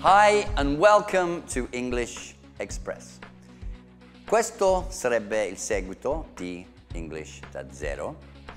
Hi and welcome to English Express. Questo sarebbe il seguito di English da zero.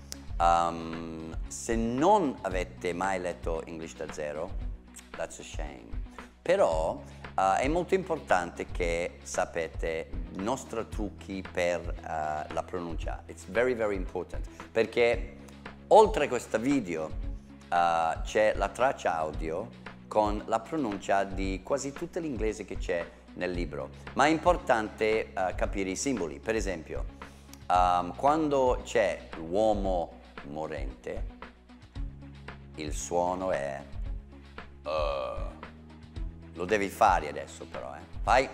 Se non avete mai letto English da zero, that's a shame. Però è molto importante che sapete i nostri trucchi per la pronuncia. It's very very important. Perché oltre a questo video c'è la traccia audio con la pronuncia di quasi tutto l'inglese che c'è nel libro, ma è importante capire i simboli. Per esempio, quando c'è l'uomo morente, il suono è lo devi fare adesso però, vai,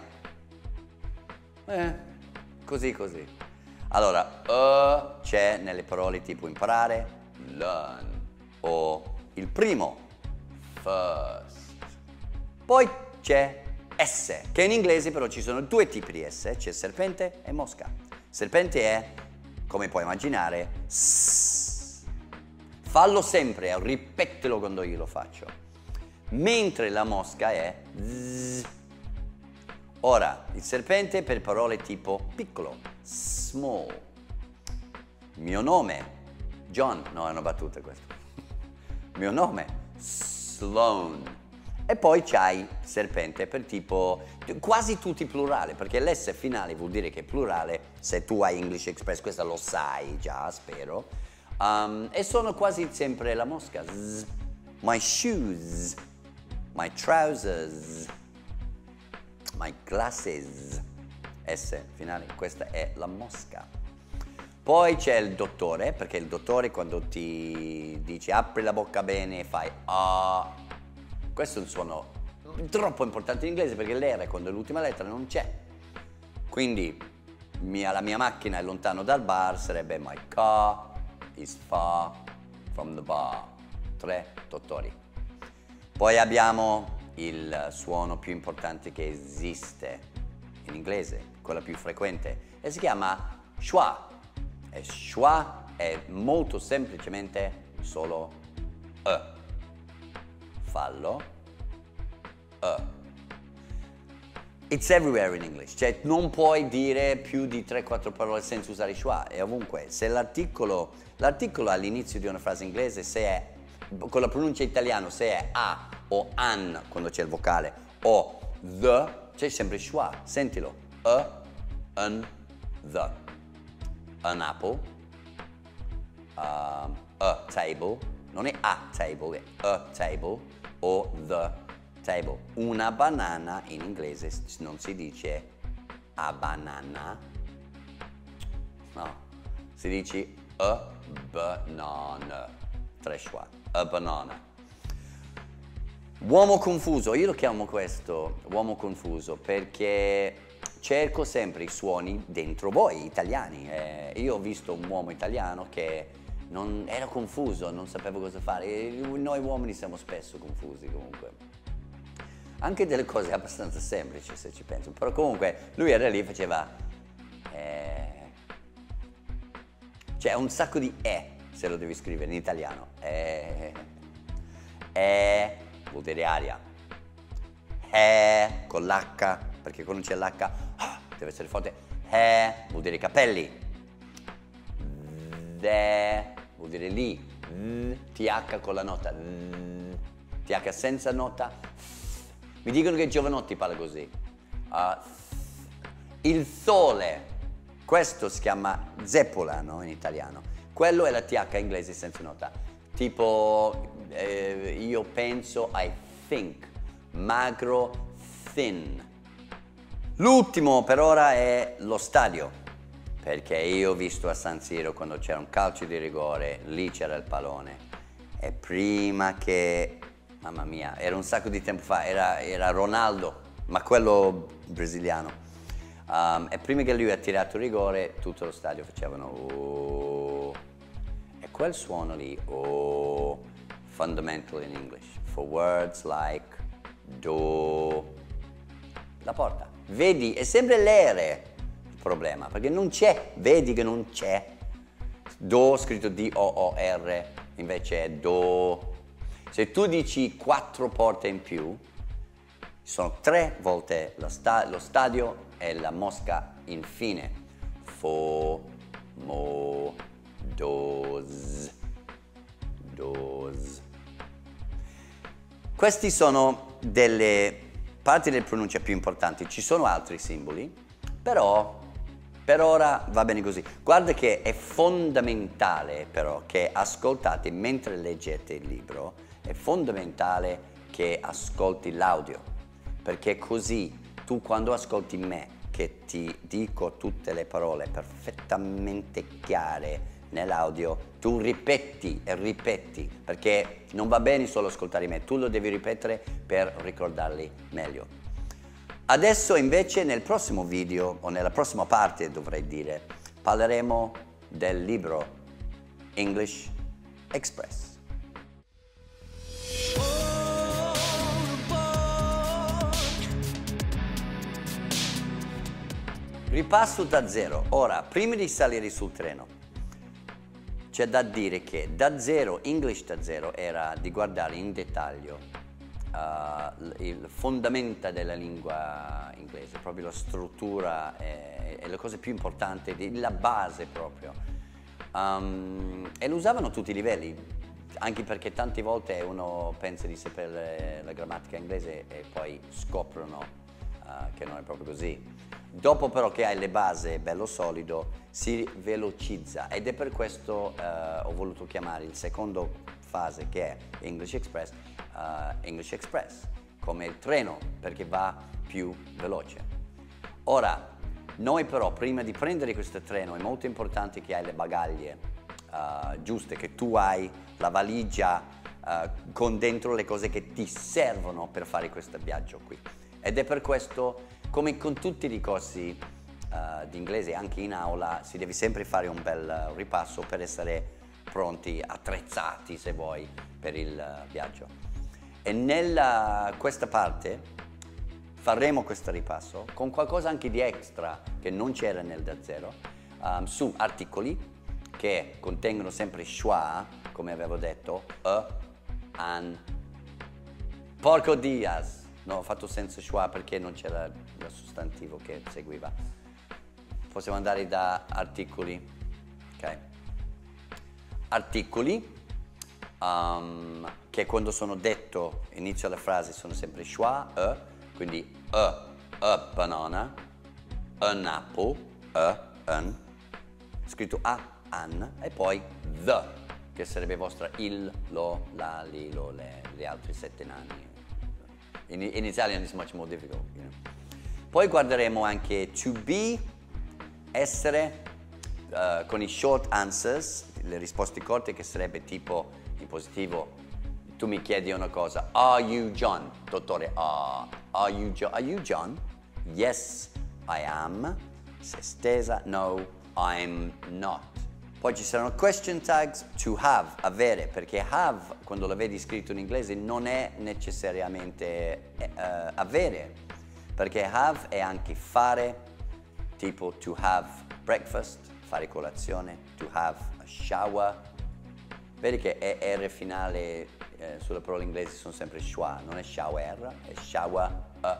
così così. Allora, c'è nelle parole tipo imparare, learn, o il primo, first. Poi c'è S, che in inglese però ci sono due tipi di S, c'è serpente e mosca. Serpente è, come puoi immaginare, S. Fallo sempre, ripetilo quando io lo faccio. Mentre la mosca è Z. Ora, il serpente per parole tipo piccolo, small. Mio nome, John, no è una battuta questa. Mio nome, Sloan. E poi c'hai serpente per tipo, quasi tutti plurale, perché l'S finale vuol dire che è plurale, se tu hai English Express, questo lo sai già, spero. E sono quasi sempre la mosca. Z. My shoes, my trousers, my glasses. S finale, questa è la mosca. Poi c'è il dottore, perché il dottore quando ti dice apri la bocca bene fai ah. Questo è un suono troppo importante in inglese perché l'R quando è l'ultima lettera non c'è. Quindi la mia macchina è lontano dal bar, sarebbe my car is far from the bar. 3 dottori. Poi abbiamo il suono più importante che esiste in inglese, quello più frequente, e si chiama schwa. E schwa è molto semplicemente solo E. Fallo. It's everywhere in English, cioè non puoi dire più di 3-4 parole senza usare schwa, è ovunque. Se l'articolo all'inizio di una frase inglese, se è con la pronuncia italiana, se è a o an quando c'è il vocale, o the, c'è sempre schwa, sentilo. An, the. An apple, a table, non è a table, è a table. O the table. Una banana in inglese non si dice a banana, no, si dice a banana. 3 schwa, a banana. Uomo confuso, io lo chiamo questo uomo confuso perché cerco sempre i suoni dentro voi italiani. Io ho visto un uomo italiano che era confuso, non sapevo cosa fare. Noi uomini siamo spesso confusi comunque. Anche delle cose abbastanza semplici se ci penso. Però comunque lui era lì e faceva c'è un sacco di se lo devi scrivere in italiano. Vuol dire aria. Con l'H, perché quando c'è l'H deve essere forte. Vuol dire capelli. Vuol dire lì, TH con la nota, TH senza nota. Mi dicono che Giovanotti parla così. Il sole, questo si chiama zeppola, no, in italiano. Quello è la TH inglese senza nota. Tipo, io penso, I think, magro, thin. L'ultimo per ora è lo stadio. Perché io ho visto a San Siro quando c'era un calcio di rigore, lì c'era il pallone e prima che, mamma mia, era un sacco di tempo fa, era Ronaldo, ma quello brasiliano, e prima che lui ha tirato il rigore tutto lo stadio facevano oh, e quel suono lì, oh, fundamental in English, for words like do, la porta, vedi, è sempre l'ere. Problema, perché non c'è, vedi che non c'è. Do scritto D-O-O-R, invece è do. Se tu dici 4 porte in più, Ci sono 3 volte lo stadio e la mosca infine. Fo, mo, dos, dos. Questi sono delle parti del pronuncia più importanti. Ci sono altri simboli, però per ora va bene così. Guarda che è fondamentale però che ascoltate mentre leggete il libro, è fondamentale che ascolti l'audio, perché così tu quando ascolti me che ti dico tutte le parole perfettamente chiare nell'audio, tu ripeti e ripeti, perché non va bene solo ascoltare me, tu lo devi ripetere per ricordarli meglio. Adesso invece nel prossimo video, o nella prossima parte dovrei dire, parleremo del libro English Express. Ripasso da zero. Ora, prima di salire sul treno, c'è da dire che da zero, English da zero, era di guardare in dettaglio il fondamento della lingua inglese, proprio la struttura e le cose più importanti, la base proprio. E lo usavano a tutti i livelli, anche perché tante volte uno pensa di sapere la grammatica inglese e poi scoprono che non è proprio così. Dopo però che hai le basi bello solido, si velocizza ed è per questo ho voluto chiamare il secondo fase, che è English Express, come il treno, perché va più veloce. Ora, noi però prima di prendere questo treno è molto importante che hai le bagaglie giuste, che tu hai la valigia con dentro le cose che ti servono per fare questo viaggio qui. Ed è per questo, come con tutti i corsi di inglese, anche in aula, si deve sempre fare un bel ripasso per essere pronti, attrezzati se vuoi, per il viaggio. E nella questa parte faremo questo ripasso con qualcosa anche di extra che non c'era nel da zero, su articoli che contengono sempre schwa, come avevo detto, an. Porco Diaz! No, ho fatto senza schwa perché non c'era il sostantivo che seguiva. Possiamo andare da articoli, ok? Articoli che quando sono detto inizio la frase sono sempre schwa, quindi a banana, an apple, an, scritto a, an, e poi the, che sarebbe vostra il, lo, la, li, lo, le altri 7 nani. In Italian it's much more difficult, you know. Poi guarderemo anche to be, essere, con i short answers, le risposte corte, che sarebbe tipo in positivo, tu mi chiedi una cosa, are you John? Dottore, are you John? Yes, I am. Se stesa, no, I'm not. Poi ci saranno question tags, to have, avere, perché have, quando lo vedi scritto in inglese, non è necessariamente avere, perché have è anche fare, tipo to have breakfast, fare colazione, to have a shower. Vedi che R finale sulle parole inglesi sono sempre schwa, non è shower, è shower,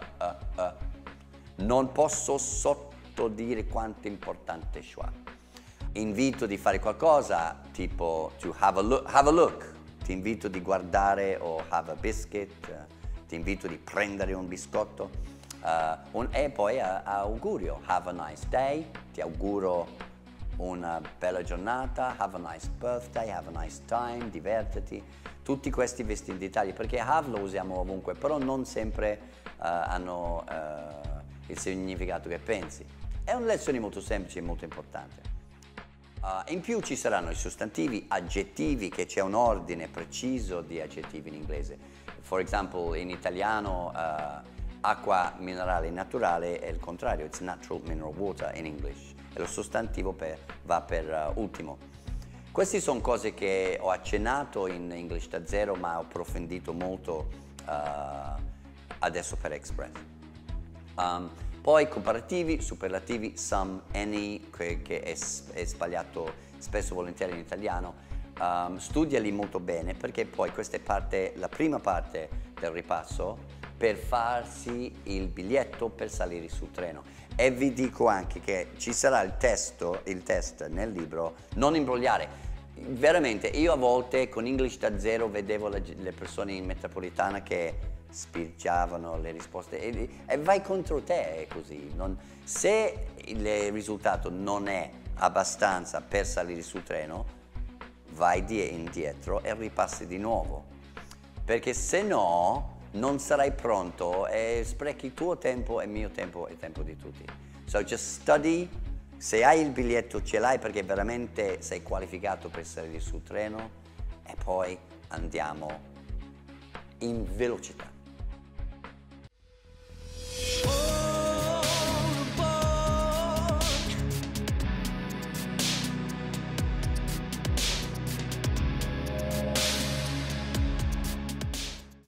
Non posso sottodire quanto è importante schwa. Invito di fare qualcosa, tipo to have a look, ti invito di guardare, o have a biscuit, ti invito di prendere un biscotto, e poi augurio, have a nice day, ti auguro una bella giornata, have a nice birthday, have a nice time, divertiti. Tutti questi vestiti dettagli, perché have lo usiamo ovunque, però non sempre hanno il significato che pensi. È una lezione molto semplice e molto importante. In più ci saranno i sostantivi, aggettivi, che c'è un ordine preciso di aggettivi in inglese. For example, in italiano acqua minerale naturale è il contrario, it's natural mineral water in English, e lo sostantivo va per ultimo. Queste sono cose che ho accennato in English da zero, ma ho approfondito molto adesso per Express. Poi comparativi, superlativi, some, any, che è sbagliato spesso e volentieri in italiano, studiali molto bene, perché poi questa è la prima parte del ripasso, per farsi il biglietto per salire sul treno. E vi dico anche che ci sarà il test nel libro, non imbrogliare. Veramente, io a volte con English da zero vedevo le persone in metropolitana che spicciavano le risposte e vai contro te così. Se il risultato non è abbastanza per salire sul treno, vai indietro e ripassi di nuovo, perché se no non sarai pronto e sprechi il tuo tempo e il mio tempo e il tempo di tutti. So just study, se hai il biglietto ce l'hai perché veramente sei qualificato per salire sul treno e poi andiamo in velocità.